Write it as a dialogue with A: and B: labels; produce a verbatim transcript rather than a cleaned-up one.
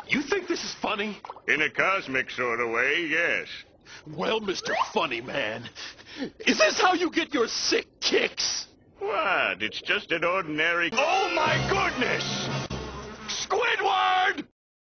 A: You think this is funny?
B: In a cosmic sort of way, yes.
A: Well, Mister Funny Man, is this how you get your sick kicks?
B: What? It's just an ordinary...
A: Oh, my goodness! Squidward!